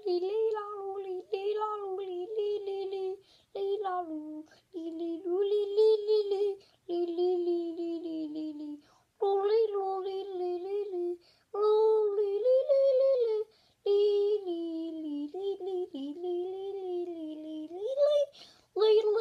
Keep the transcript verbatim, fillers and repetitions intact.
li li la lu li li la lu li li li li li la lu li li lu li li li li li li li li li li li lu li lu li li li li lu li li li li li li li li li li li li li li li li